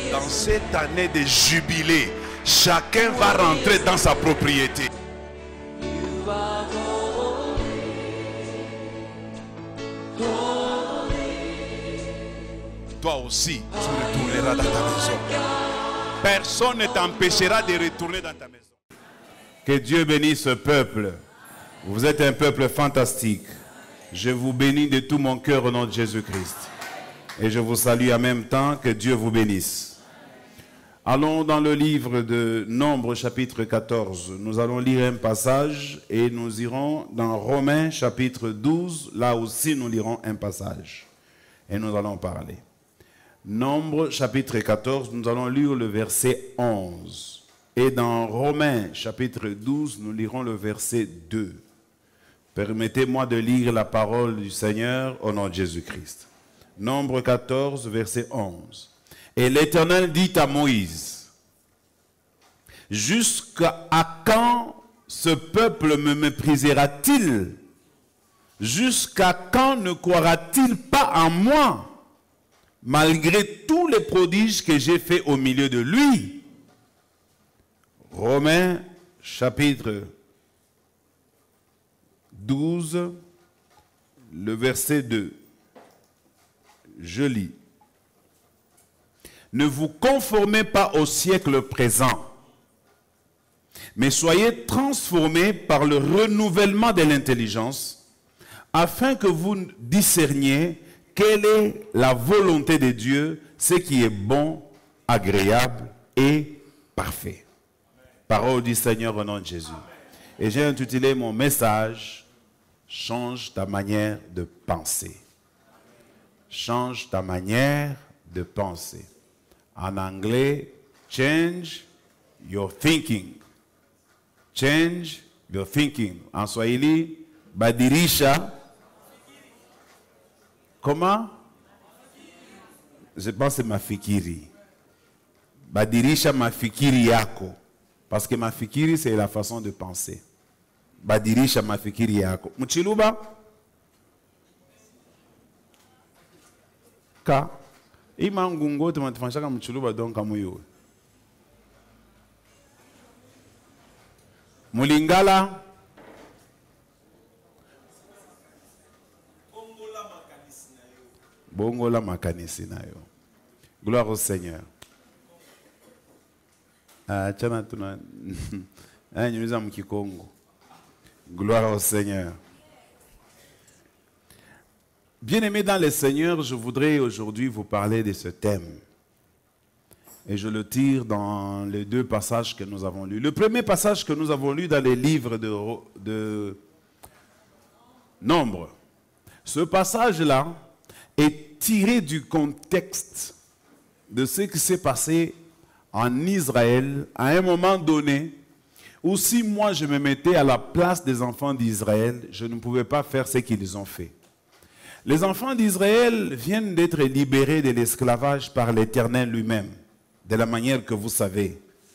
Dans cette année de jubilé, chacun va rentrer dans sa propriété. Toi aussi, tu retourneras dans ta maison. Personne ne t'empêchera de retourner dans ta maison. Que Dieu bénisse ce peuple. Vous êtes un peuple fantastique. Je vous bénis de tout mon cœur au nom de Jésus-Christ. Et je vous salue en même temps. Que Dieu vous bénisse. Allons dans le livre de Nombre chapitre 14. Nous allons lire un passage et nous irons dans Romains chapitre 12. Là aussi nous lirons un passage. Et nous allons parler. Nombre chapitre 14, nous allons lire le verset 11. Et dans Romains chapitre 12, nous lirons le verset 2. Permettez-moi de lire la parole du Seigneur au nom de Jésus-Christ. Nombre 14, verset 11. Et l'Éternel dit à Moïse, « Jusqu'à quand ce peuple me méprisera-t-il? Jusqu'à quand ne croira-t-il pas en moi, malgré tous les prodiges que j'ai faits au milieu de lui? » Romains chapitre 12, le verset 2. Je lis. « Ne vous conformez pas au siècle présent, mais soyez transformés par le renouvellement de l'intelligence, afin que vous discerniez quelle est la volonté de Dieu, ce qui est bon, agréable et parfait. » Parole du Seigneur au nom de Jésus. Et j'ai intitulé mon message, « Change ta manière de penser ». Change ta manière de penser. En anglais, change your thinking. Change your thinking. En swahili, badilisha. Comment? Je pense que c'est mafikiri. Badilisha mafikiri yako. Parce que mafikiri, c'est la façon de penser. Badilisha mafikiri yako. Mchiluba? Ka? Ima ngungo tumatufanyaka mchiluba donc kamuyo. Mulingala? Bongola makanisi nayo. Gloire au Seigneur. Chana tuna nyumiza mkikongo. Gloire au Seigneur. Bien-aimés dans le Seigneur, je voudrais aujourd'hui vous parler de ce thème. Et je le tire dans les deux passages que nous avons lus. Le premier passage que nous avons lu dans les livres de Nombre. Ce passage-là est tiré du contexte de ce qui s'est passé en Israël à un moment donné où si moi je me mettais à la place des enfants d'Israël, je ne pouvais pas faire ce qu'ils ont fait. Les enfants d'Israël viennent d'être libérés de l'esclavage par l'Éternel lui-même, de la manière que vous savez.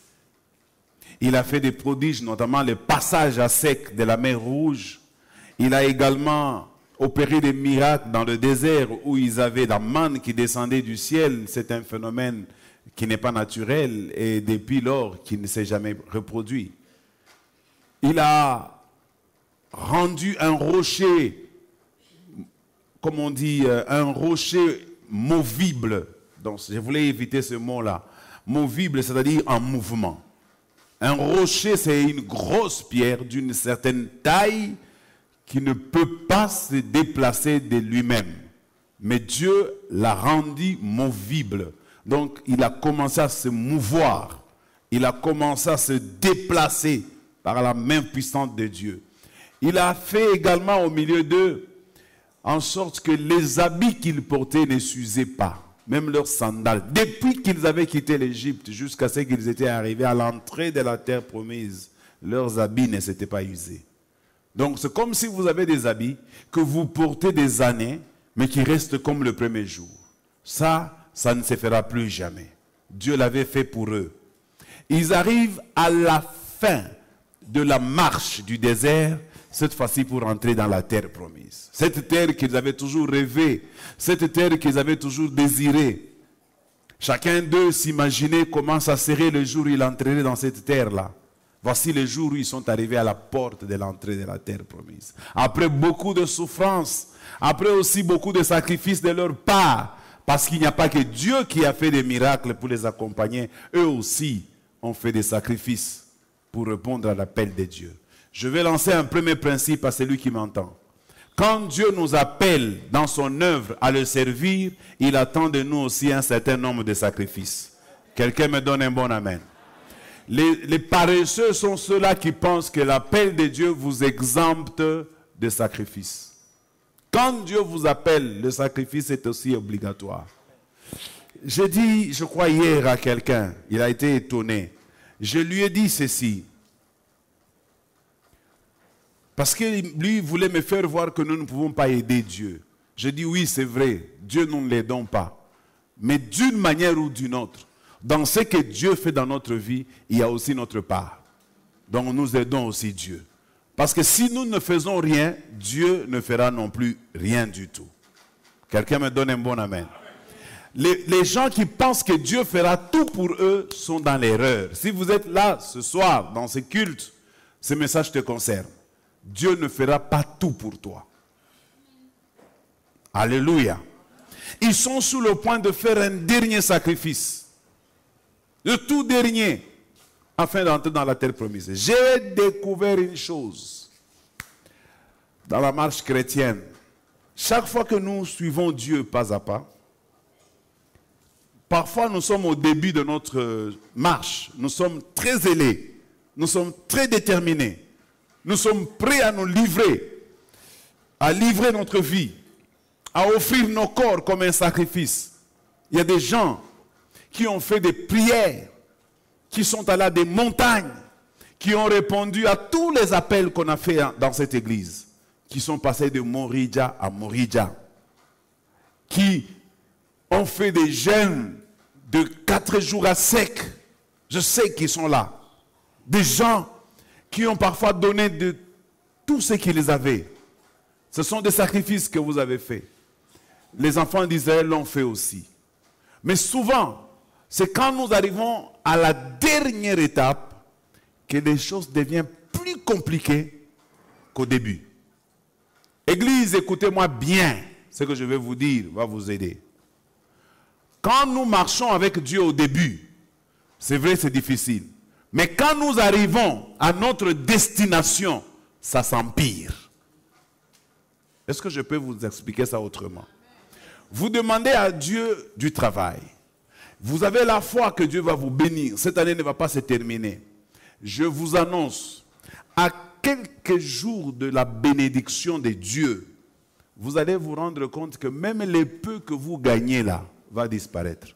Il a fait des prodiges, notamment le passage à sec de la mer Rouge. Il a également opéré des miracles dans le désert où ils avaient la manne qui descendait du ciel. C'est un phénomène qui n'est pas naturel et depuis lors qui ne s'est jamais reproduit. Il a rendu un rocher, comme on dit, un rocher movible. Donc je voulais éviter ce mot-là. Movible, c'est-à-dire en mouvement. Un rocher, c'est une grosse pierre d'une certaine taille qui ne peut pas se déplacer de lui-même. Mais Dieu l'a rendu movible. Donc, il a commencé à se mouvoir. Il a commencé à se déplacer par la main puissante de Dieu. Il a fait également au milieu d'eux en sorte que les habits qu'ils portaient ne s'usaient pas. Même leurs sandales. Depuis qu'ils avaient quitté l'Égypte jusqu'à ce qu'ils étaient arrivés à l'entrée de la terre promise, leurs habits ne s'étaient pas usés. Donc, c'est comme si vous avez des habits que vous portez des années, mais qui restent comme le premier jour. Ça ne se fera plus jamais. Dieu l'avait fait pour eux. Ils arrivent à la fin de la marche du désert, cette fois-ci pour entrer dans la terre promise. Cette terre qu'ils avaient toujours rêvée, cette terre qu'ils avaient toujours désirée. Chacun d'eux s'imaginait comment ça serait le jour où il entrerait dans cette terre-là. Voici le jour où ils sont arrivés à la porte de l'entrée de la terre promise. Après beaucoup de souffrances, après aussi beaucoup de sacrifices de leur part, parce qu'il n'y a pas que Dieu qui a fait des miracles pour les accompagner, eux aussi ont fait des sacrifices pour répondre à l'appel de Dieu. Je vais lancer un premier principe à celui qui m'entend. Quand Dieu nous appelle dans son œuvre à le servir, il attend de nous aussi un certain nombre de sacrifices. Quelqu'un me donne un bon amen. Les paresseux sont ceux-là qui pensent que l'appel de Dieu vous exempte de sacrifices. Quand Dieu vous appelle, le sacrifice est aussi obligatoire. J'ai dit, je crois hier à quelqu'un, il a été étonné. Je lui ai dit ceci. Parce que lui voulait me faire voir que nous ne pouvons pas aider Dieu. Je dis oui, c'est vrai, Dieu nous ne l'aidons pas. Mais d'une manière ou d'une autre, dans ce que Dieu fait dans notre vie, il y a aussi notre part. Donc nous aidons aussi Dieu. Parce que si nous ne faisons rien, Dieu ne fera non plus rien du tout. Quelqu'un me donne un bon amen. Les gens qui pensent que Dieu fera tout pour eux sont dans l'erreur. Si vous êtes là ce soir, dans ce culte, ce message te concerne. Dieu ne fera pas tout pour toi. Alléluia. Ils sont sous le point de faire un dernier sacrifice. Le tout dernier. Afin d'entrer dans la terre promise. J'ai découvert une chose. Dans la marche chrétienne. Chaque fois que nous suivons Dieu pas à pas. Parfois nous sommes au début de notre marche. Nous sommes très zélés. Nous sommes très déterminés. Nous sommes prêts à nous livrer, à livrer notre vie, à offrir nos corps comme un sacrifice. Il y a des gens qui ont fait des prières, qui sont allés à des montagnes, qui ont répondu à tous les appels qu'on a fait dans cette église, qui sont passés de Moridja à Moridja, qui ont fait des jeûnes de 4 jours à sec. Je sais qu'ils sont là. Des gens qui ont parfois donné de tout ce qu'ils avaient. Ce sont des sacrifices que vous avez faits. Les enfants d'Israël l'ont fait aussi. Mais souvent, c'est quand nous arrivons à la dernière étape que les choses deviennent plus compliquées qu'au début. Église, écoutez-moi bien. Ce que je vais vous dire va vous aider. Quand nous marchons avec Dieu au début, c'est vrai, c'est difficile. Mais quand nous arrivons à notre destination, ça s'empire. Est-ce que je peux vous expliquer ça autrement? Vous demandez à Dieu du travail. Vous avez la foi que Dieu va vous bénir. Cette année ne va pas se terminer. Je vous annonce, à quelques jours de la bénédiction de Dieu, vous allez vous rendre compte que même les peu que vous gagnez là, va disparaître.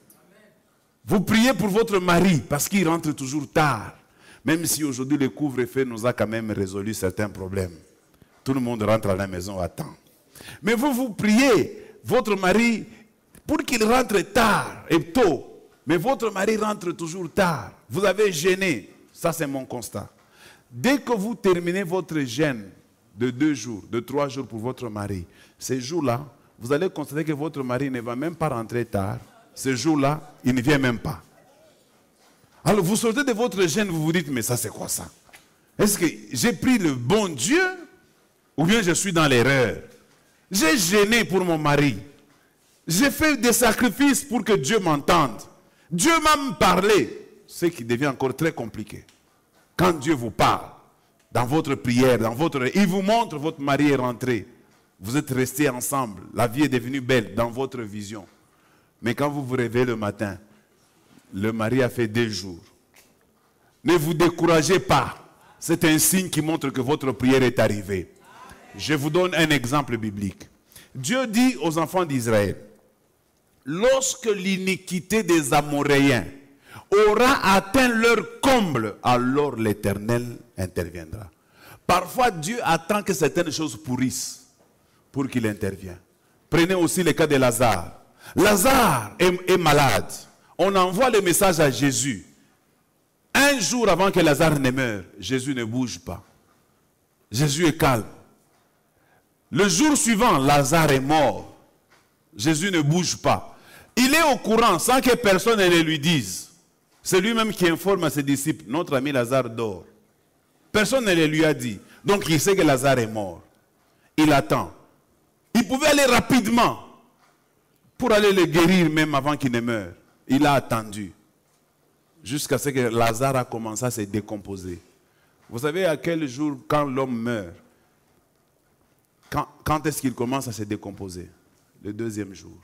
Vous priez pour votre mari parce qu'il rentre toujours tard. Même si aujourd'hui le couvre-feu nous a quand même résolu certains problèmes. Tout le monde rentre à la maison à temps. Mais vous priez votre mari pour qu'il rentre tard et tôt. Mais votre mari rentre toujours tard. Vous avez gêné. Ça c'est mon constat. Dès que vous terminez votre jeûne de 2 jours, de 3 jours pour votre mari, ces jours-là, vous allez constater que votre mari ne va même pas rentrer tard. Ce jour-là, il ne vient même pas. Alors vous sortez de votre jeûne, vous vous dites, mais ça c'est quoi ça? Est-ce que j'ai pris le bon Dieu ou bien je suis dans l'erreur? J'ai jeûné pour mon mari. J'ai fait des sacrifices pour que Dieu m'entende. Dieu m'a parlé. Ce qui devient encore très compliqué. Quand Dieu vous parle, dans votre prière, il vous montre votre mari est rentré. Vous êtes restés ensemble. La vie est devenue belle dans votre vision. Mais quand vous vous réveillez le matin, le mari a fait 2 jours. Ne vous découragez pas. C'est un signe qui montre que votre prière est arrivée. Je vous donne un exemple biblique. Dieu dit aux enfants d'Israël, lorsque l'iniquité des Amoréens aura atteint leur comble, alors l'Éternel interviendra. Parfois, Dieu attend que certaines choses pourrissent pour qu'il intervienne. Prenez aussi le cas de Lazare. Lazare est malade. On envoie le message à Jésus. 1 jour avant que Lazare ne meure, Jésus ne bouge pas. Jésus est calme. Le jour suivant, Lazare est mort. Jésus ne bouge pas. Il est au courant sans que personne ne lui dise. C'est lui-même qui informe à ses disciples, notre ami Lazare dort. Personne ne le lui a dit. Donc il sait que Lazare est mort. Il attend. Il pouvait aller rapidement pour aller le guérir même avant qu'il ne meure. Il a attendu jusqu'à ce que Lazare a commencé à se décomposer. Vous savez à quel jour, quand l'homme meurt, quand est-ce qu'il commence à se décomposer? Le deuxième jour.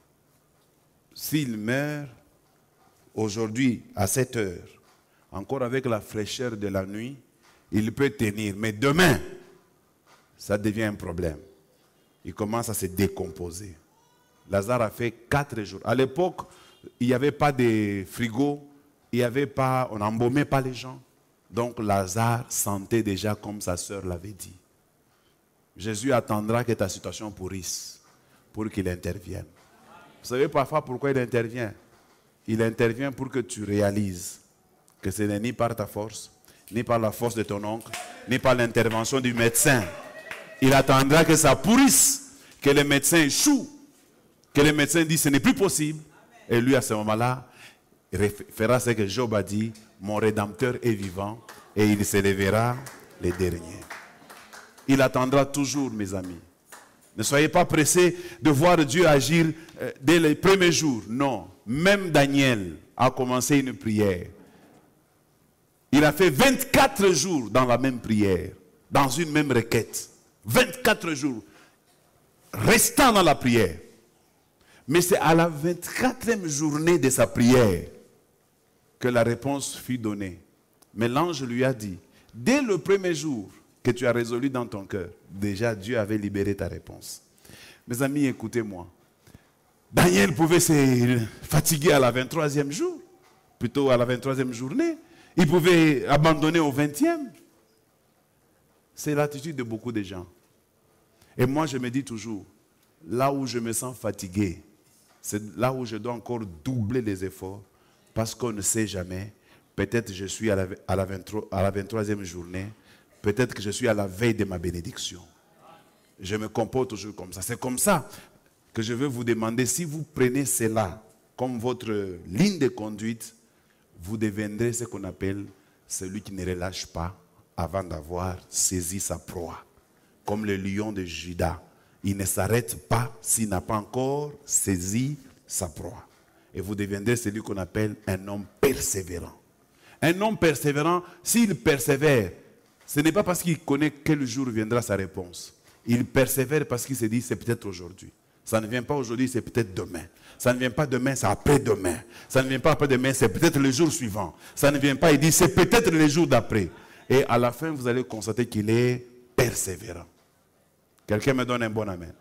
S'il meurt aujourd'hui à 7 heures, encore avec la fraîcheur de la nuit, il peut tenir. Mais demain, ça devient un problème. Il commence à se décomposer. Lazare a fait 4 jours. À l'époque, il n'y avait pas de frigo, on n'embaumait pas les gens. Donc Lazare sentait déjà comme sa sœur l'avait dit. Jésus attendra que ta situation pourrisse pour qu'il intervienne. Vous savez parfois pourquoi il intervient? Il intervient pour que tu réalises que ce n'est ni par ta force, ni par la force de ton oncle, ni par l'intervention du médecin. Il attendra que ça pourrisse, que le médecin échoue, que le médecin dise ce n'est plus possible. Et lui, à ce moment-là, il fera ce que Job a dit, mon Rédempteur est vivant et il s'élèvera les derniers. Il attendra toujours, mes amis. Ne soyez pas pressés de voir Dieu agir dès les premiers jours. Non, même Daniel a commencé une prière. Il a fait 24 jours dans la même prière, dans une même requête. 24 jours, restant dans la prière. Mais c'est à la 24e journée de sa prière que la réponse fut donnée. Mais l'ange lui a dit, dès le premier jour que tu as résolu dans ton cœur, déjà Dieu avait libéré ta réponse. Mes amis, écoutez-moi. Daniel pouvait se fatiguer à la 23e jour, plutôt à la 23e journée. Il pouvait abandonner au 20e. C'est l'attitude de beaucoup de gens. Et moi, je me dis toujours, là où je me sens fatigué, c'est là où je dois encore doubler les efforts, parce qu'on ne sait jamais. Peut-être je suis à la 23e journée, peut-être que je suis à la veille de ma bénédiction. Je me comporte toujours comme ça. C'est comme ça que je veux vous demander, si vous prenez cela comme votre ligne de conduite, vous deviendrez ce qu'on appelle celui qui ne relâche pas avant d'avoir saisi sa proie. Comme le lion de Juda. Il ne s'arrête pas s'il n'a pas encore saisi sa proie. Et vous deviendrez celui qu'on appelle un homme persévérant. Un homme persévérant, s'il persévère, ce n'est pas parce qu'il connaît quel jour viendra sa réponse. Il persévère parce qu'il se dit c'est peut-être aujourd'hui. Ça ne vient pas aujourd'hui, c'est peut-être demain. Ça ne vient pas demain, c'est après-demain. Ça ne vient pas après-demain, c'est peut-être le jour suivant. Ça ne vient pas, il dit c'est peut-être le jour d'après. Et à la fin, vous allez constater qu'il est persévérant. Quelqu'un me donne un bon amen.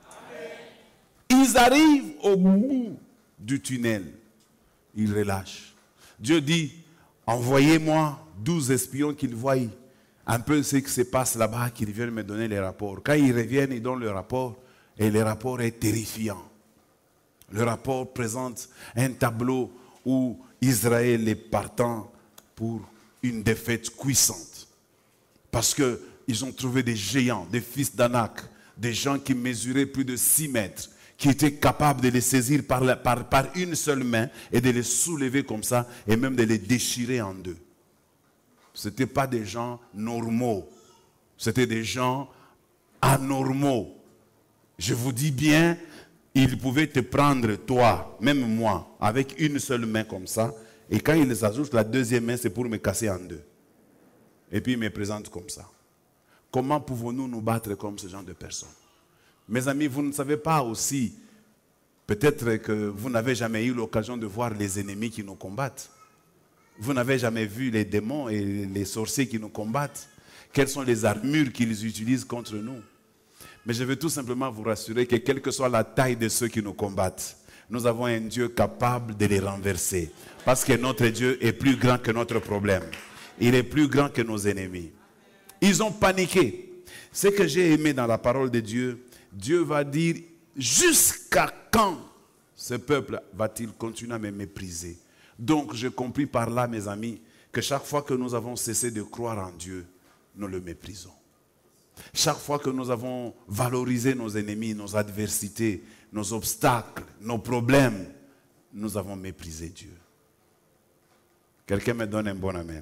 Ils arrivent au bout du tunnel. Ils relâchent. Dieu dit, envoyez-moi 12 espions qu'ils voient un peu ce qui se passe là-bas, qu'ils viennent me donner les rapports. Quand ils reviennent, ils donnent le rapport. Et le rapport est terrifiant. Le rapport présente un tableau où Israël est partant pour une défaite cuisante. Parce qu'ils ont trouvé des géants, des fils d'Anak, des gens qui mesuraient plus de 6 mètres, qui étaient capables de les saisir par une seule main et de les soulever comme ça et même de les déchirer en deux. Ce n'étaient pas des gens normaux, c'était des gens anormaux. Je vous dis bien, ils pouvaient te prendre, toi, même moi, avec une seule main comme ça, et quand ils les ajoutent, la deuxième main, c'est pour me casser en deux. Et puis ils me présentent comme ça. Comment pouvons-nous nous battre comme ce genre de personnes? Mes amis, vous ne savez pas aussi, peut-être que vous n'avez jamais eu l'occasion de voir les ennemis qui nous combattent. Vous n'avez jamais vu les démons et les sorciers qui nous combattent. Quelles sont les armures qu'ils utilisent contre nous? Mais je veux tout simplement vous rassurer que quelle que soit la taille de ceux qui nous combattent, nous avons un Dieu capable de les renverser. Parce que notre Dieu est plus grand que notre problème. Il est plus grand que nos ennemis. Ils ont paniqué. Ce que j'ai aimé dans la parole de Dieu, Dieu va dire, jusqu'à quand ce peuple va-t-il continuer à me mépriser? Donc j'ai compris par là, mes amis, que chaque fois que nous avons cessé de croire en Dieu, nous le méprisons. Chaque fois que nous avons valorisé nos ennemis, nos adversités, nos obstacles, nos problèmes, nous avons méprisé Dieu. Quelqu'un me donne un bon amen.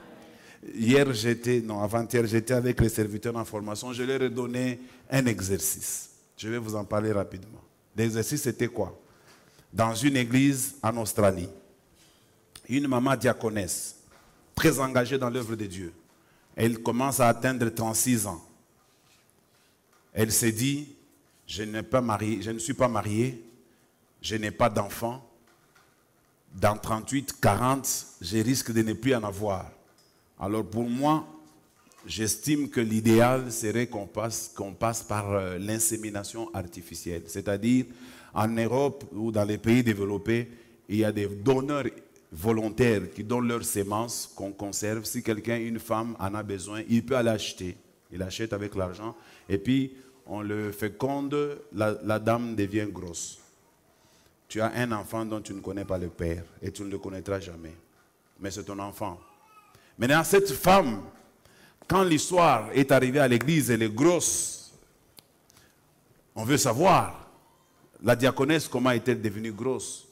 Avant-hier, j'étais avec les serviteurs en formation. Je leur ai donné un exercice. Je vais vous en parler rapidement. L'exercice, c'était quoi? Dans une église en Australie, une maman diaconesse, très engagée dans l'œuvre de Dieu, elle commence à atteindre 36 ans. Elle s'est dit, je ne suis pas mariée, je n'ai pas d'enfant. Dans 38, 40, je risque de ne plus en avoir. Alors pour moi, j'estime que l'idéal serait qu'on passe par l'insémination artificielle. C'est-à-dire, en Europe ou dans les pays développés, il y a des donneurs volontaires qui donnent leurs semences qu'on conserve. Si quelqu'un, une femme, en a besoin, il peut aller acheter. Il achète avec l'argent et puis on le féconde, la dame devient grosse. Tu as un enfant dont tu ne connais pas le père et tu ne le connaîtras jamais. Mais c'est ton enfant. Maintenant, cette femme, quand l'histoire est arrivée à l'église, elle est grosse. On veut savoir, la diaconesse, comment est-elle devenue grosse?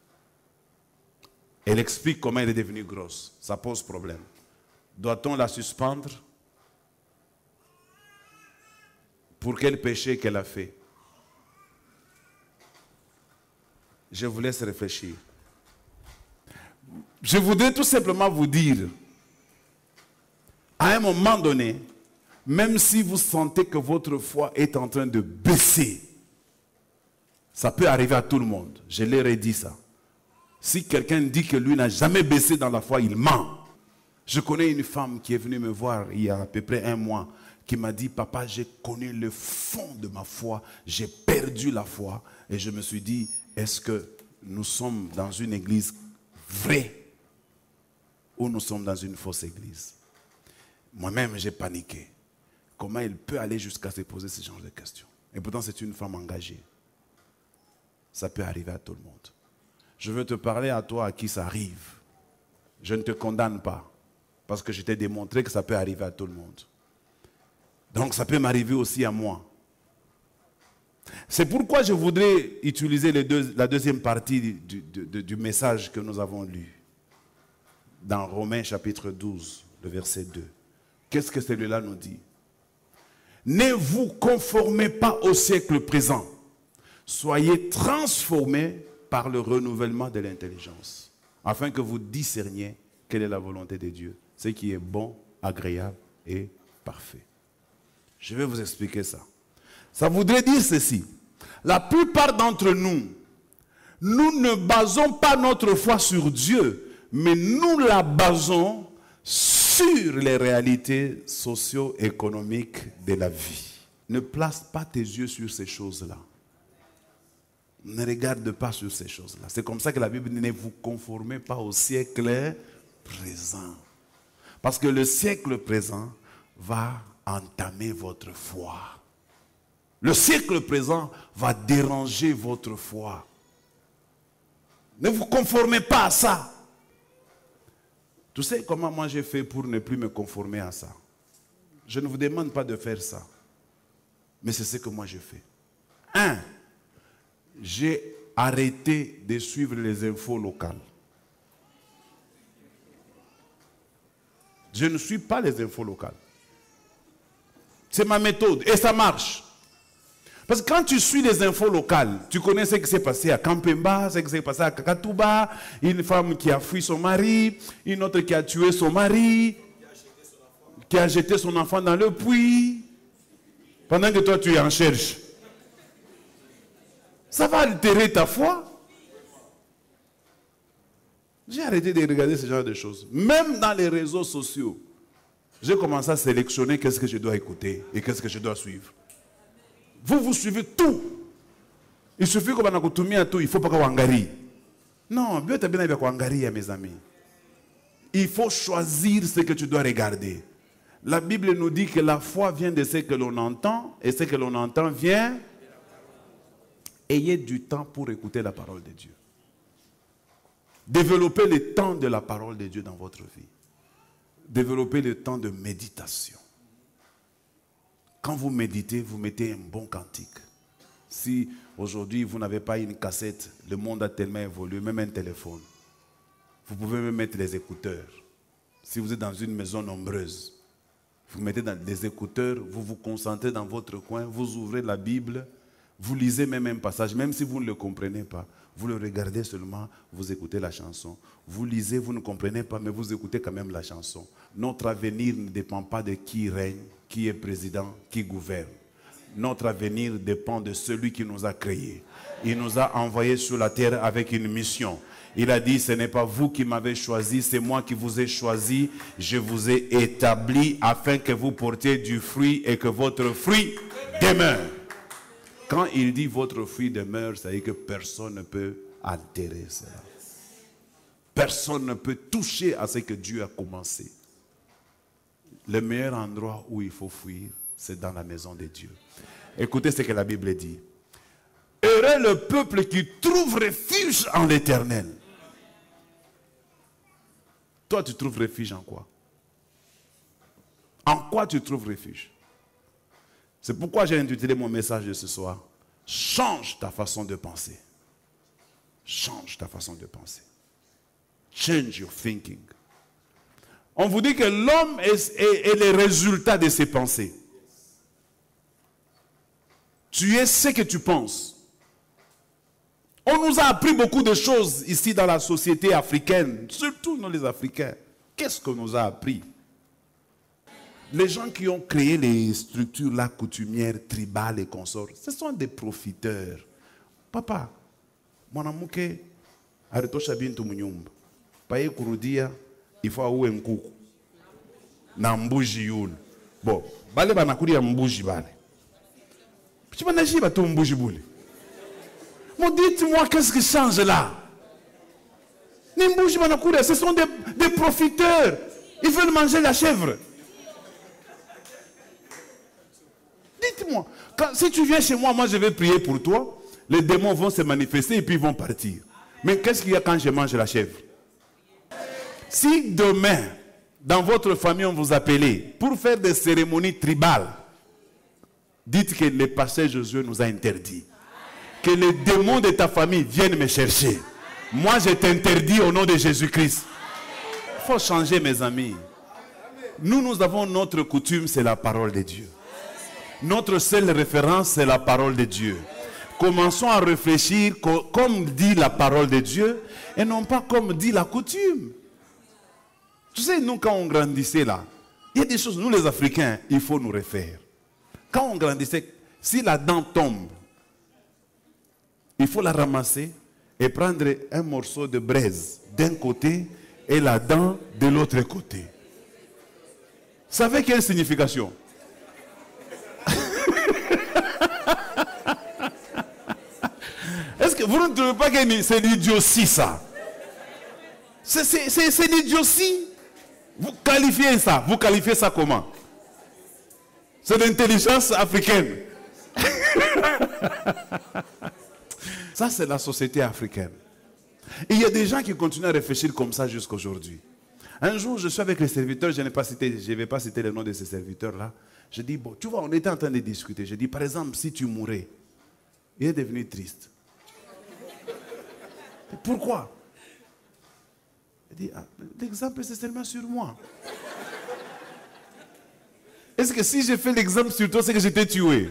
Elle explique comment elle est devenue grosse. Ça pose problème. Doit-on la suspendre? Pour quel péché qu'elle a fait? Je vous laisse réfléchir. Je voudrais tout simplement vous dire, à un moment donné, même si vous sentez que votre foi est en train de baisser, ça peut arriver à tout le monde. Je leur ai dit ça. Si quelqu'un dit que lui n'a jamais baissé dans la foi, il ment. Je connais une femme qui est venue me voir il y a à peu près un mois, qui m'a dit, papa, j'ai connu le fond de ma foi, j'ai perdu la foi. Et je me suis dit, est-ce que nous sommes dans une église vraie ou nous sommes dans une fausse église? Moi-même, j'ai paniqué. Comment elle peut aller jusqu'à se poser ce genre de questions? Et pourtant, c'est une femme engagée. Ça peut arriver à tout le monde. Je veux te parler à toi à qui ça arrive. Je ne te condamne pas, parce que je t'ai démontré que ça peut arriver à tout le monde. Donc ça peut m'arriver aussi à moi. C'est pourquoi je voudrais utiliser la deuxième partie du message que nous avons lu. Dans Romains chapitre 12, le verset 2. Qu'est-ce que celui-là nous dit? Ne vous conformez pas au siècle présent. Soyez transformés par le renouvellement de l'intelligence, afin que vous discerniez quelle est la volonté de Dieu, ce qui est bon, agréable et parfait. Je vais vous expliquer ça. Ça voudrait dire ceci. La plupart d'entre nous, nous ne basons pas notre foi sur Dieu, mais nous la basons sur les réalités socio-économiques de la vie. Ne place pas tes yeux sur ces choses-là. Ne regarde pas sur ces choses-là. C'est comme ça que la Bible dit, ne vous conformez pas au siècle présent. Parce que le siècle présent va entamer votre foi. Le siècle présent va déranger votre foi. Ne vous conformez pas à ça. Tu sais comment moi j'ai fait pour ne plus me conformer à ça? Je ne vous demande pas de faire ça. Mais c'est ce que moi j'ai fait. 1. J'ai arrêté de suivre les infos locales. Je ne suis pas les infos locales. C'est ma méthode et ça marche. Parce que quand tu suis les infos locales, tu connais ce qui s'est passé à Kampemba, ce qui s'est passé à Kakatouba, une femme qui a fui son mari, une autre qui a tué son mari, qui a jeté son enfant dans le puits, pendant que toi tu en cherches. Ça va altérer ta foi. J'ai arrêté de regarder ce genre de choses. Même dans les réseaux sociaux, j'ai commencé à sélectionner qu'est-ce que je dois écouter et qu'est-ce que je dois suivre. Vous suivez tout. Il suffit que vous à tout, il ne faut pas que vous angari. Non, bien bien avec angari, mes amis. Il faut choisir ce que tu dois regarder. La Bible nous dit que la foi vient de ce que l'on entend et ce que l'on entend vient. Ayez du temps pour écouter la parole de Dieu. Développez le temps de la parole de Dieu dans votre vie. Développez le temps de méditation. Quand vous méditez, vous mettez un bon cantique. Si aujourd'hui vous n'avez pas une cassette, le monde a tellement évolué, même un téléphone. Vous pouvez même mettre les écouteurs. Si vous êtes dans une maison nombreuse, vous mettez dans des écouteurs, vous vous concentrez dans votre coin, vous ouvrez la Bible, vous lisez même un passage, même si vous ne le comprenez pas. Vous le regardez seulement, vous écoutez la chanson. Vous lisez, vous ne comprenez pas, mais vous écoutez quand même la chanson. Notre avenir ne dépend pas de qui règne, qui est président, qui gouverne. Notre avenir dépend de celui qui nous a créés. Il nous a envoyés sur la terre avec une mission. Il a dit, ce n'est pas vous qui m'avez choisi, c'est moi qui vous ai choisi. Je vous ai établi afin que vous portiez du fruit et que votre fruit demeure. Quand il dit votre fruit demeure, ça veut dire que personne ne peut altérer cela. Personne ne peut toucher à ce que Dieu a commencé. Le meilleur endroit où il faut fuir, c'est dans la maison de Dieu. Écoutez ce que la Bible dit. Heureux le peuple qui trouve refuge en l'Éternel. Toi, tu trouves refuge en quoi? En quoi tu trouves refuge? C'est pourquoi j'ai intitulé mon message de ce soir. Change ta façon de penser. Change ta façon de penser. Change your thinking. On vous dit que l'homme est le résultat de ses pensées. Tu es ce que tu penses. On nous a appris beaucoup de choses ici dans la société africaine, surtout nous les Africains. Qu'est-ce qu'on nous a appris? Les gens qui ont créé les structures là, coutumières, tribales et consorts, ce sont des profiteurs. Papa, mon amour, arrêtons chabintu munyumba. Paye kurudia, il faut avoir un coucou. Na mbuji yule. Bon, bale banakuria mbuji bale. Tu vas nager ba ton mbuji boule. Bon, dites-moi qu'est-ce qui change là? Les mbuji banakuria, ce sont des profiteurs. Ils veulent manger la chèvre. Dites-moi, si tu viens chez moi, moi je vais prier pour toi, les démons vont se manifester et puis ils vont partir. Mais qu'est-ce qu'il y a quand je mange la chèvre? Si demain, dans votre famille, on vous appelait pour faire des cérémonies tribales, dites que le pasteur Josué nous a interdit. Que les démons de ta famille viennent me chercher. Moi, je t'interdis au nom de Jésus-Christ. Il faut changer, mes amis. Nous avons notre coutume, c'est la parole de Dieu. Notre seule référence, c'est la parole de Dieu. Commençons à réfléchir comme dit la parole de Dieu et non pas comme dit la coutume. Tu sais, nous, quand on grandissait là, il y a des choses, nous les Africains, il faut nous refaire. Quand on grandissait, si la dent tombe, il faut la ramasser et prendre un morceau de braise d'un côté et la dent de l'autre côté. Vous savez quelle signification? Est-ce que vous ne trouvez pas que c'est l'idiotie ça? C'est l'idiotie. Vous qualifiez ça comment? C'est l'intelligence africaine. Ça, c'est la société africaine. Et il y a des gens qui continuent à réfléchir comme ça jusqu'à aujourd'hui. Un jour, je suis avec les serviteurs, je ne vais pas citer le nom de ces serviteurs-là. Je dis, bon, tu vois, on était en train de discuter. Je dis, par exemple, si tu mourais, il est devenu triste. Pourquoi? Il dit, ah, l'exemple, c'est seulement sur moi. Est-ce que si j'ai fait l'exemple sur toi, c'est que je t'ai tué?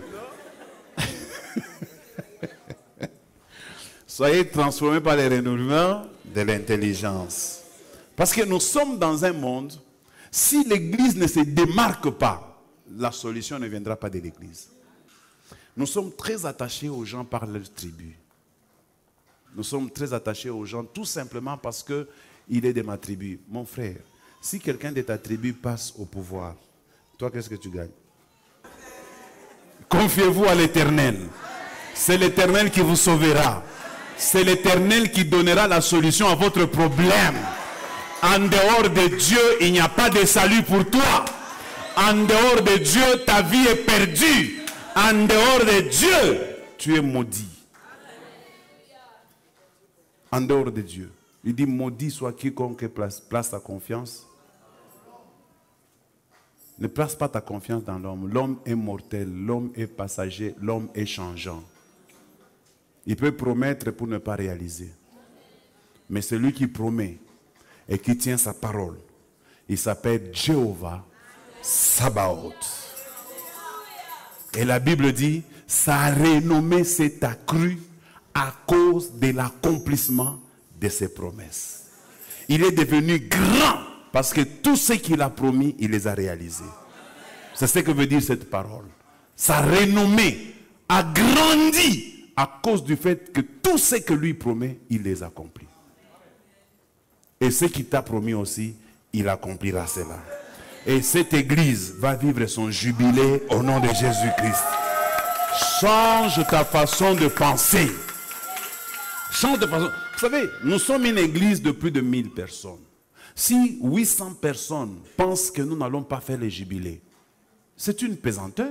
Soyez transformés par les renouvellements de l'intelligence. Parce que nous sommes dans un monde, si l'Église ne se démarque pas, la solution ne viendra pas de l'Église. Nous sommes très attachés aux gens par leur tribu. Nous sommes très attachés aux gens tout simplement parce qu'il est de ma tribu. Mon frère, si quelqu'un de ta tribu passe au pouvoir, toi, qu'est-ce que tu gagnes? Confiez-vous à l'Éternel. C'est l'Éternel qui vous sauvera. C'est l'Éternel qui donnera la solution à votre problème. En dehors de Dieu, il n'y a pas de salut pour toi. En dehors de Dieu, ta vie est perdue. En dehors de Dieu, tu es maudit. En dehors de Dieu. Il dit, maudit soit quiconque place ta confiance. Ne place pas ta confiance dans l'homme. L'homme est mortel, l'homme est passager, l'homme est changeant. Il peut promettre pour ne pas réaliser. Mais celui qui promet et qui tient sa parole, il s'appelle Jéhovah Sabaoth. Et la Bible dit, sa renommée s'est accrue à cause de l'accomplissement de ses promesses. Il est devenu grand parce que tout ce qu'il a promis, il les a réalisés. C'est ce que veut dire cette parole. Sa renommée a grandi à cause du fait que tout ce que lui promet, il les accomplit. Et ce qu'il t'a promis aussi, il accomplira cela. Et cette église va vivre son jubilé au nom de Jésus-Christ. Change ta façon de penser. Change de façon. Vous savez, nous sommes une église de plus de 1000 personnes. Si 800 personnes pensent que nous n'allons pas faire les jubilés, c'est une pesanteur.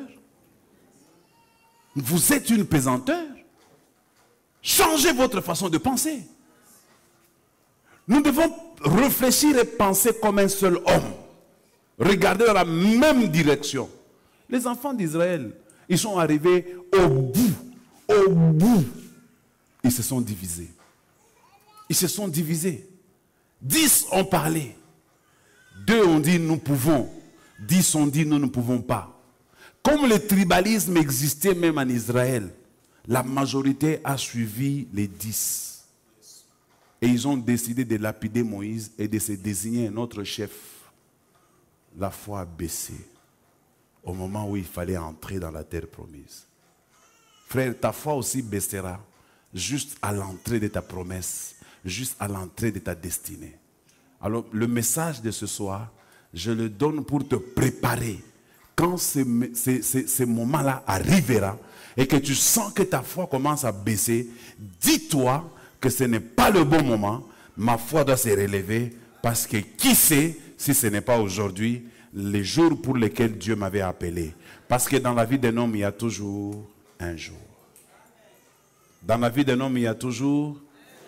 Vous êtes une pesanteur. Changez votre façon de penser. Nous devons réfléchir et penser comme un seul homme. Regardez dans la même direction. Les enfants d'Israël, ils sont arrivés au bout. Au bout. Ils se sont divisés. Ils se sont divisés. 10 ont parlé. 2 ont dit nous pouvons. 10 ont dit nous ne pouvons pas. Comme le tribalisme existait même en Israël, la majorité a suivi les 10. Et ils ont décidé de lapider Moïse et de se désigner notre chef. La foi a baissé au moment où il fallait entrer dans la terre promise. Frère, ta foi aussi baissera juste à l'entrée de ta promesse, juste à l'entrée de ta destinée. Alors, le message de ce soir, je le donne pour te préparer. Quand ce moment-là arrivera et que tu sens que ta foi commence à baisser, dis-toi que ce n'est pas le bon moment. Ma foi doit se relever parce que qui sait si ce n'est pas aujourd'hui les jours pour lesquels Dieu m'avait appelé. Parce que dans la vie d'un homme, il y a toujours un jour. Dans la vie d'un homme, il y a toujours.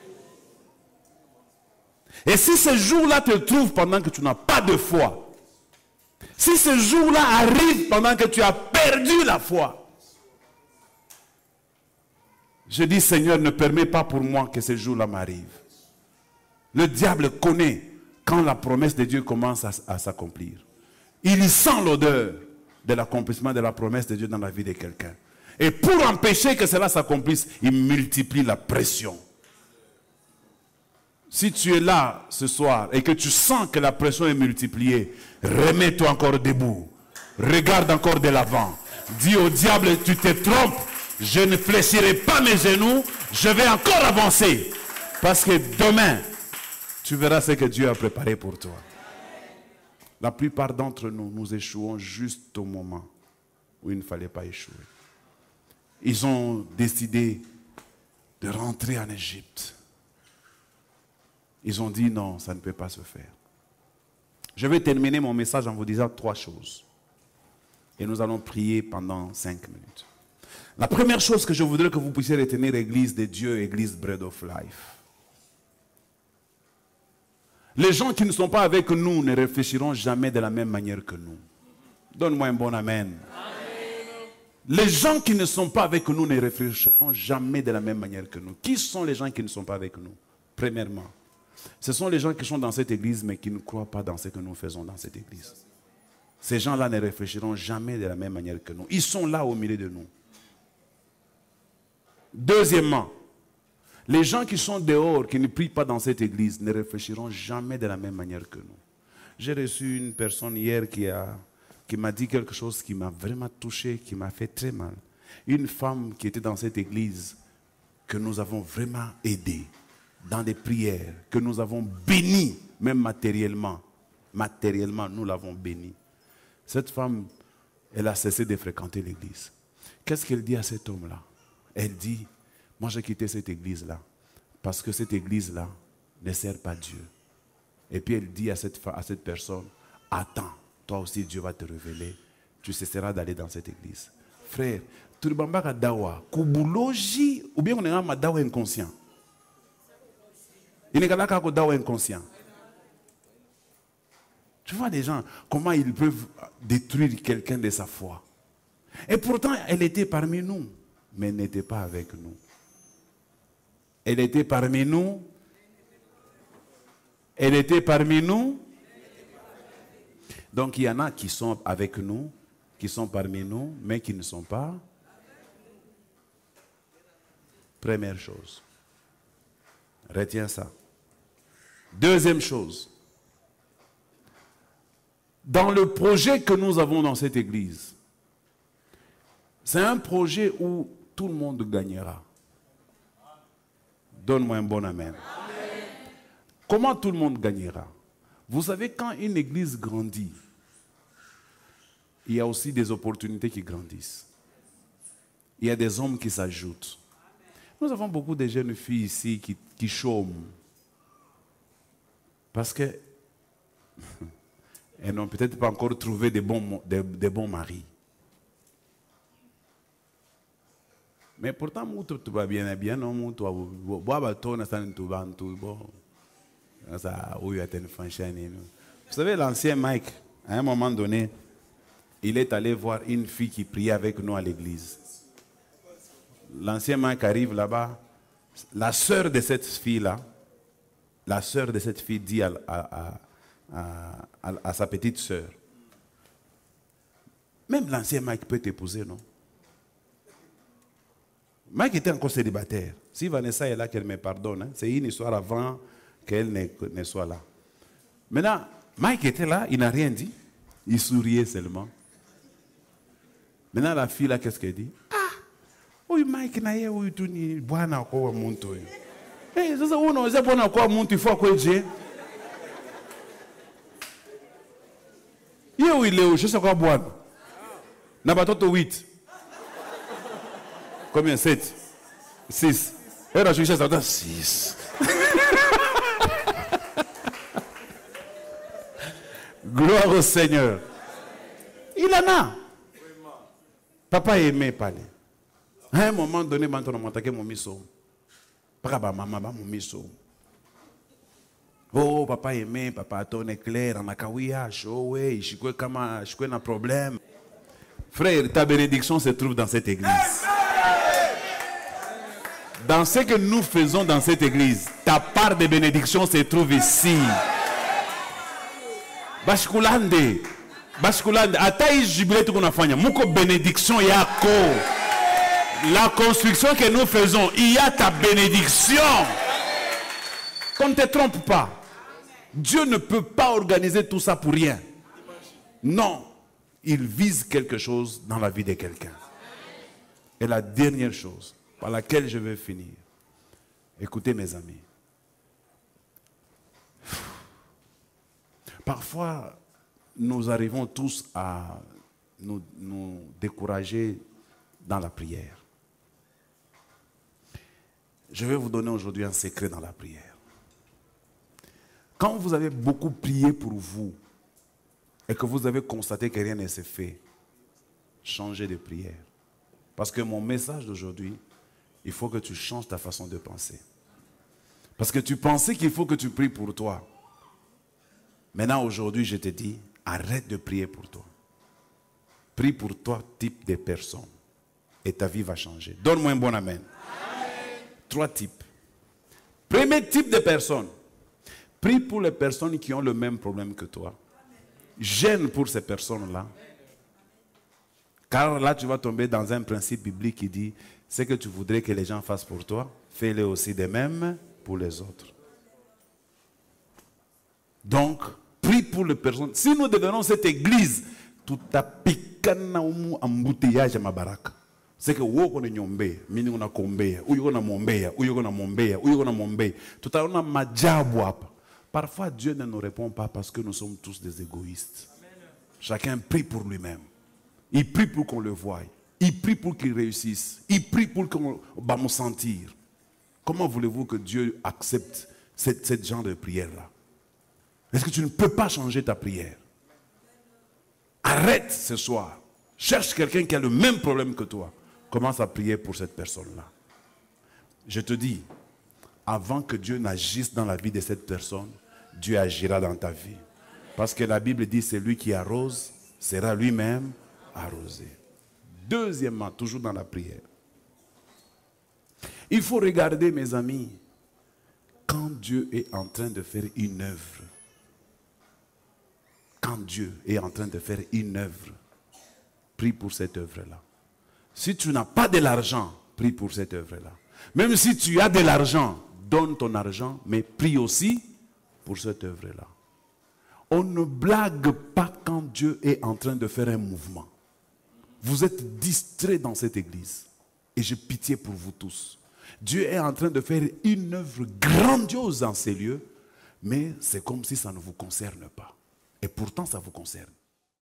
Et si ce jour-là te trouve pendant que tu n'as pas de foi, si ce jour-là arrive pendant que tu as perdu la foi, je dis Seigneur, ne permets pas pour moi que ce jour-là m'arrive. Le diable connaît quand la promesse de Dieu commence à s'accomplir. Il sent l'odeur de l'accomplissement de la promesse de Dieu dans la vie de quelqu'un. Et pour empêcher que cela s'accomplisse, il multiplie la pression. Si tu es là ce soir et que tu sens que la pression est multipliée, remets-toi encore debout. Regarde encore de l'avant. Dis au diable, tu te trompes. Je ne fléchirai pas mes genoux. Je vais encore avancer. Parce que demain, tu verras ce que Dieu a préparé pour toi. La plupart d'entre nous, nous échouons juste au moment où il ne fallait pas échouer. Ils ont décidé de rentrer en Égypte. Ils ont dit non, ça ne peut pas se faire. Je vais terminer mon message en vous disant 3 choses. Et nous allons prier pendant 5 minutes. La première chose que je voudrais que vous puissiez retenir, Église de Dieu, Église Bread of Life. Les gens qui ne sont pas avec nous ne réfléchiront jamais de la même manière que nous. Donne-moi un bon amen. Les gens qui ne sont pas avec nous ne réfléchiront jamais de la même manière que nous. Qui sont les gens qui ne sont pas avec nous? Premièrement, ce sont les gens qui sont dans cette église mais qui ne croient pas dans ce que nous faisons dans cette église. Ces gens-là ne réfléchiront jamais de la même manière que nous. Ils sont là au milieu de nous. Deuxièmement, les gens qui sont dehors, qui ne prient pas dans cette église, ne réfléchiront jamais de la même manière que nous. J'ai reçu une personne hier qui m'a dit quelque chose qui m'a vraiment touché, qui m'a fait très mal. Une femme qui était dans cette église, que nous avons vraiment aidée dans des prières, que nous avons bénie, même matériellement. Matériellement, nous l'avons bénie. Cette femme, elle a cessé de fréquenter l'église. Qu'est-ce qu'elle dit à cet homme-là? Elle dit, moi j'ai quitté cette église-là, parce que cette église-là ne sert pas Dieu. Et puis elle dit à cette personne, attends, toi aussi Dieu va te révéler, tu cesseras d'aller dans cette église. Frère, tu ne vas pas dawa, kubuloji, ou bien on est un dawa inconscient. Il n'est pas qu'un dawa inconscient. Tu vois des gens, comment ils peuvent détruire quelqu'un de sa foi. Et pourtant, elle était parmi nous, mais elle n'était pas avec nous. Elle était parmi nous. Elle était parmi nous. Donc il y en a qui sont avec nous, qui sont parmi nous, mais qui ne sont pas. Première chose. Retiens ça. Deuxième chose. Dans le projet que nous avons dans cette église, c'est un projet où tout le monde gagnera. Donne-moi un bon amen. Comment tout le monde gagnera? Vous savez, quand une église grandit, il y a aussi des opportunités qui grandissent. Il y a des hommes qui s'ajoutent. Nous avons beaucoup de jeunes filles ici qui chôment. Parce qu'elles n'ont peut-être pas encore trouvé des bons maris. Mais pourtant, tout va bien, non, vous savez, l'ancien Mike, à un moment donné, il est allé voir une fille qui priait avec nous à l'église. L'ancien Mike arrive là-bas. La sœur de cette fille-là, dit à sa petite sœur, même l'ancien Mike peut t'épouser, non? Mike était encore célibataire. Si Vanessa est là, qu'elle me pardonne. Hein? C'est une histoire avant qu'elle ne soit là. Maintenant, Mike était là, il n'a rien dit. Il souriait seulement. Maintenant, la fille là, qu'est-ce qu'elle dit? Ah, oui, Mike, oui, tu ni bwana kwa muntu. Eh, sasa unaweza bwana kwa muntu ifo kwa je? Yeye leo je sais quoi bwana. Na batoto 8. Combien? 7? 6. Et là, je suis à 6. Gloire au Seigneur. Il en a. Papa aimait parler. À un moment donné, on m'a attaqué mon miso. Papa, maman, mon miso. Oh, papa aimait, papa ton éclair, on a kawia, chaud, ouais, je suis un problème. Frère, ta bénédiction se trouve dans cette église. Dans ce que nous faisons dans cette église, ta part de bénédiction se trouve ici. Baskulande. Ataï jubilé tout qu'on a fait. Mouko bénédiction yako. La construction que nous faisons, il y a ta bénédiction. Qu'on ne te trompe pas. Dieu ne peut pas organiser tout ça pour rien. Non. Il vise quelque chose dans la vie de quelqu'un. Et la dernière chose par laquelle je vais finir. Écoutez mes amis. Parfois, nous arrivons tous à nous décourager dans la prière. Je vais vous donner aujourd'hui un secret dans la prière. Quand vous avez beaucoup prié pour vous et que vous avez constaté que rien ne s'est fait, changez de prière. Parce que mon message d'aujourd'hui, il faut que tu changes ta façon de penser. Parce que tu pensais qu'il faut que tu pries pour toi. Maintenant, aujourd'hui, je te dis, arrête de prier pour toi. Prie pour toi, type de personne. Et ta vie va changer. Donne-moi un bon amen. Amen. 3 types. Premier type de personne. Prie pour les personnes qui ont le même problème que toi. Gêne pour ces personnes-là. Car là, tu vas tomber dans un principe biblique qui dit, ce que tu voudrais que les gens fassent pour toi, fais-le aussi de même pour les autres. Donc, prie pour les personnes. Si nous devenons cette église, tout a pikana embouteillage à ma baraque. C'est que où on est nyombe, mini on a kombe, où on a mombe, où on a mombe, où on a mombe. Tout a on a majabouap. Parfois, Dieu ne nous répond pas parce que nous sommes tous des égoïstes. Chacun prie pour lui-même. Il prie pour qu'on le voie. Il prie pour qu'il réussisse. Il prie pour qu'on va me sentir. Comment voulez-vous que Dieu accepte cette genre de prière-là? Est-ce que tu ne peux pas changer ta prière? Arrête ce soir. Cherche quelqu'un qui a le même problème que toi. Commence à prier pour cette personne-là. Je te dis, avant que Dieu n'agisse dans la vie de cette personne, Dieu agira dans ta vie. Parce que la Bible dit, c'est lui qui arrose, sera lui-même arrosé. Deuxièmement, toujours dans la prière. Il faut regarder, mes amis, quand Dieu est en train de faire une œuvre. Quand Dieu est en train de faire une œuvre, prie pour cette œuvre-là. Si tu n'as pas de l'argent, prie pour cette œuvre-là. Même si tu as de l'argent, donne ton argent, mais prie aussi pour cette œuvre-là. On ne blague pas quand Dieu est en train de faire un mouvement. Vous êtes distraits dans cette église. Et j'ai pitié pour vous tous. Dieu est en train de faire une œuvre grandiose dans ces lieux, mais c'est comme si ça ne vous concerne pas. Et pourtant, ça vous concerne.